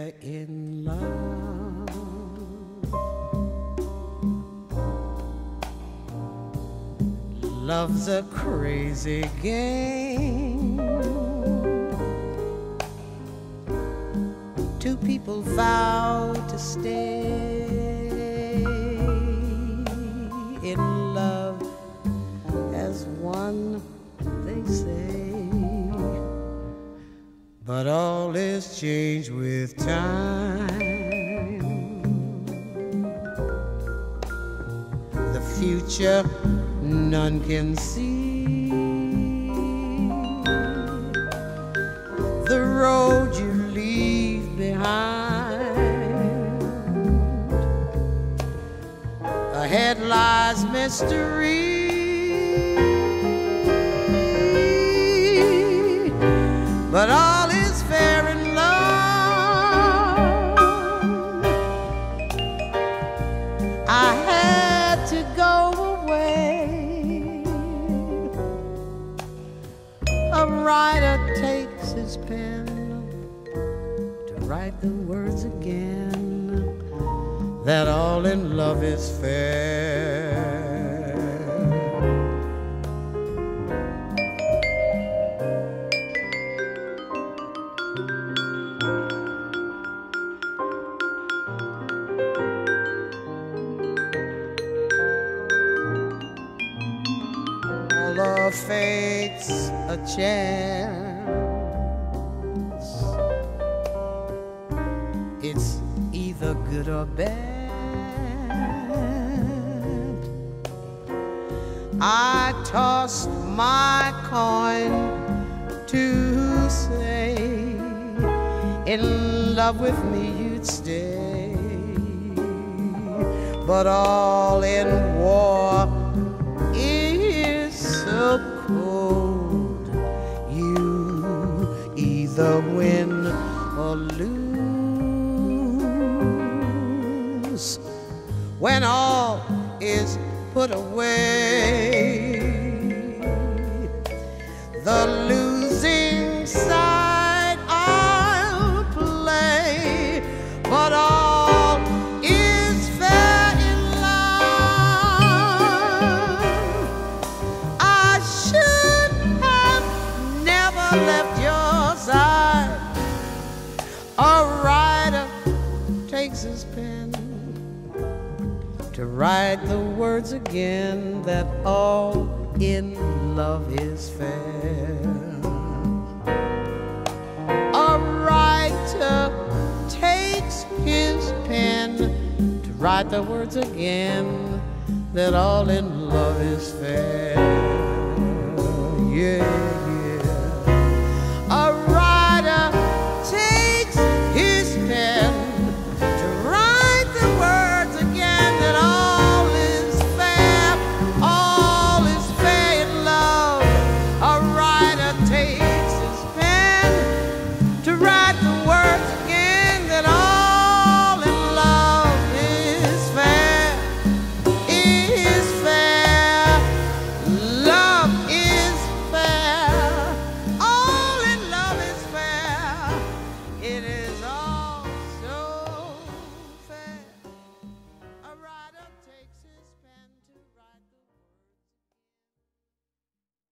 fair in love. Love's a crazy game. Two people vow to stay in love as one, they say. But all is changed with time. The future none can see. The road you leave behind. Ahead lies mystery. But all is fair in love. I had to go away. A writer takes his pen to write the words again, that all in love is fair. Love fate's a chance. It's either good or bad. I tossed my coin to say, in love with me you'd stay. But all in war so cold, you either win or lose. When all is put away, the losing side I'll play. But all is fair in love. I should have never left your side. A writer takes his pen to write the words again, that all in love is fair. A writer takes his pen to write the words again, that all in love is fair. Yeah.